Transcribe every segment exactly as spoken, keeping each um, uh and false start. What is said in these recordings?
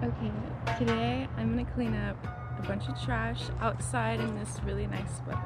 Okay, today I'm gonna clean up a bunch of trash outside in this really nice weather.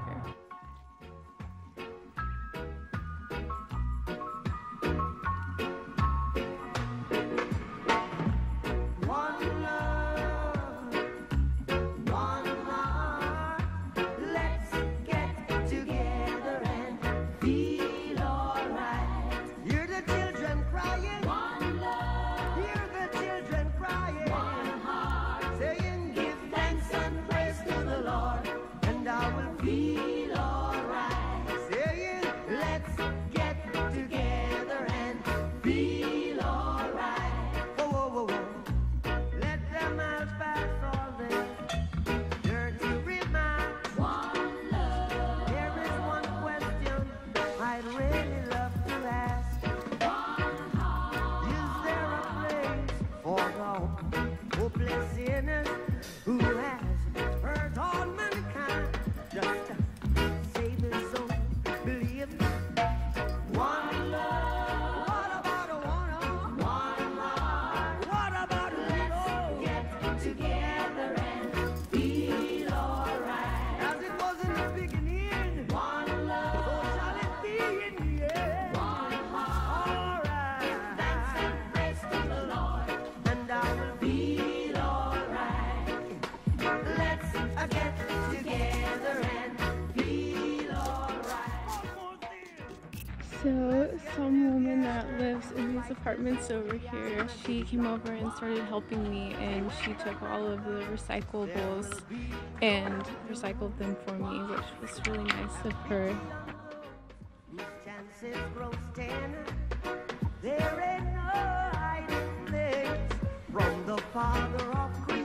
Who has hurt all mankind, just save his soul, believe one love. What about a one, one heart? What about a let's get together and feel alright? As it was in the beginning, one love. So shall it be in the end, one heart. Alright. Give thanks and praise to the Lord, and I will be. So, some woman that lives in these apartments over here, she came over and started helping me, and she took all of the recyclables and recycled them for me, which was really nice of her. There ain't no hiding place from the Father of creation.